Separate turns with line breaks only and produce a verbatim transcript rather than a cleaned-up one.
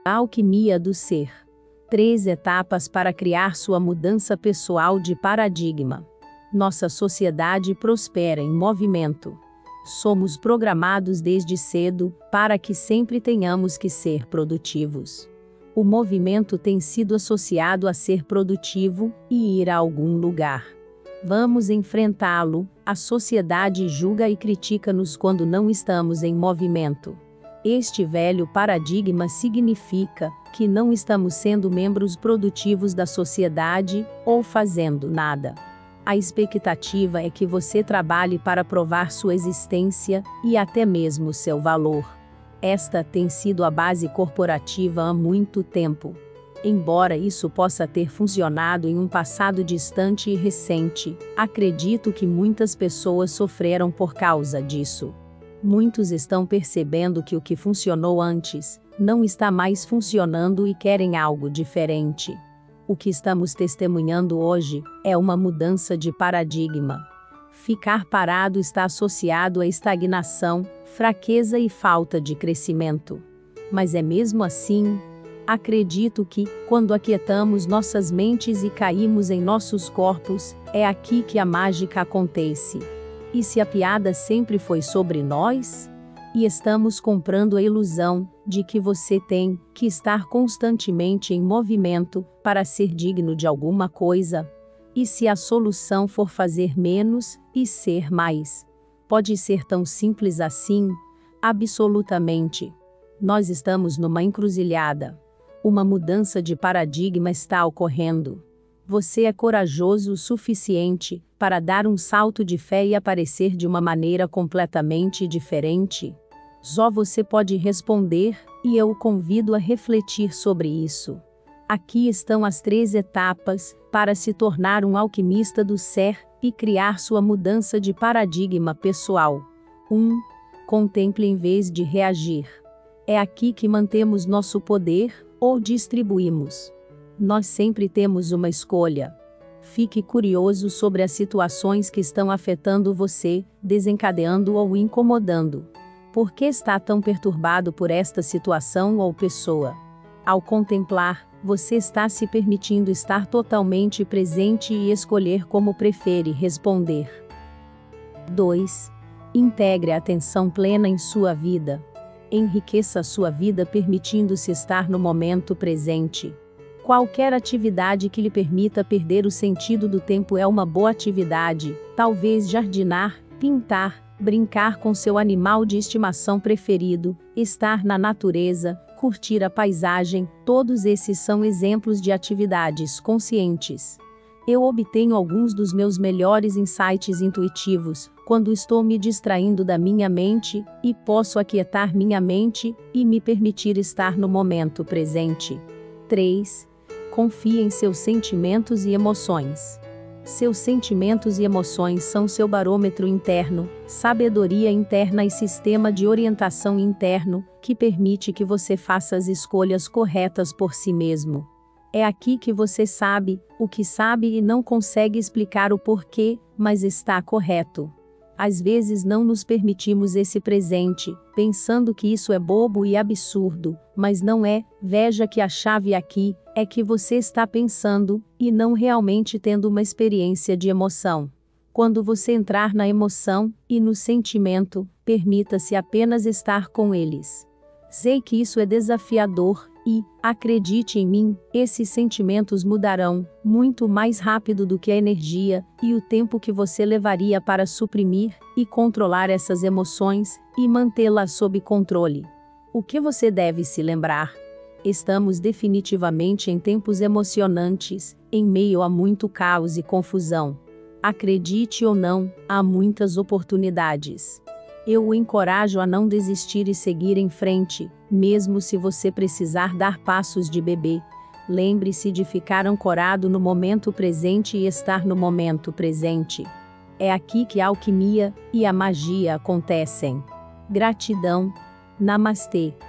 A alquimia do ser. Três etapas para criar sua mudança pessoal de paradigma. Nossa sociedade prospera em movimento. Somos programados desde cedo para que sempre tenhamos que ser produtivos. O movimento tem sido associado a ser produtivo e ir a algum lugar. Vamos enfrentá-lo. A sociedade julga e critica-nos quando não estamos em movimento. Este velho paradigma significa que não estamos sendo membros produtivos da sociedade ou fazendo nada. A expectativa é que você trabalhe para provar sua existência e até mesmo seu valor. Esta tem sido a base corporativa há muito tempo. Embora isso possa ter funcionado em um passado distante e recente, acredito que muitas pessoas sofreram por causa disso. Muitos estão percebendo que o que funcionou antes não está mais funcionando e querem algo diferente. O que estamos testemunhando hoje é uma mudança de paradigma. Ficar parado está associado à estagnação, fraqueza e falta de crescimento. Mas é mesmo assim? Acredito que, quando aquietamos nossas mentes e caímos em nossos corpos, é aqui que a mágica acontece. E se a piada sempre foi sobre nós? E estamos comprando a ilusão de que você tem que estar constantemente em movimento para ser digno de alguma coisa? E se a solução for fazer menos e ser mais? Pode ser tão simples assim? Absolutamente. Nós estamos numa encruzilhada. Uma mudança de paradigma está ocorrendo. Você é corajoso o suficiente para dar um salto de fé e aparecer de uma maneira completamente diferente? Só você pode responder, e eu o convido a refletir sobre isso. Aqui estão as três etapas para se tornar um alquimista do ser e criar sua mudança de paradigma pessoal. um. Contemple em vez de reagir. É aqui que mantemos nosso poder ou distribuímos. Nós sempre temos uma escolha. Fique curioso sobre as situações que estão afetando você, desencadeando ou incomodando. Por que está tão perturbado por esta situação ou pessoa? Ao contemplar, você está se permitindo estar totalmente presente e escolher como prefere responder. dois. Integre a atenção plena em sua vida. Enriqueça a sua vida permitindo-se estar no momento presente. Qualquer atividade que lhe permita perder o sentido do tempo é uma boa atividade, talvez jardinar, pintar, brincar com seu animal de estimação preferido, estar na natureza, curtir a paisagem, todos esses são exemplos de atividades conscientes. Eu obtenho alguns dos meus melhores insights intuitivos quando estou me distraindo da minha mente, e posso aquietar minha mente e me permitir estar no momento presente. três. Confie em seus sentimentos e emoções. Seus sentimentos e emoções são seu barômetro interno, sabedoria interna e sistema de orientação interno, que permite que você faça as escolhas corretas por si mesmo. É aqui que você sabe o que sabe e não consegue explicar o porquê, mas está correto. Às vezes não nos permitimos esse presente, pensando que isso é bobo e absurdo, mas não é. Veja que a chave aqui é que você está pensando, e não realmente tendo uma experiência de emoção. Quando você entrar na emoção e no sentimento, permita-se apenas estar com eles. Sei que isso é desafiador, e, acredite em mim, esses sentimentos mudarão muito mais rápido do que a energia e o tempo que você levaria para suprimir e controlar essas emoções e mantê-las sob controle. O que você deve se lembrar? Estamos definitivamente em tempos emocionantes, em meio a muito caos e confusão. Acredite ou não, há muitas oportunidades. Eu o encorajo a não desistir e seguir em frente, mesmo se você precisar dar passos de bebê. Lembre-se de ficar ancorado no momento presente e estar no momento presente. É aqui que a alquimia e a magia acontecem. Gratidão. Namastê.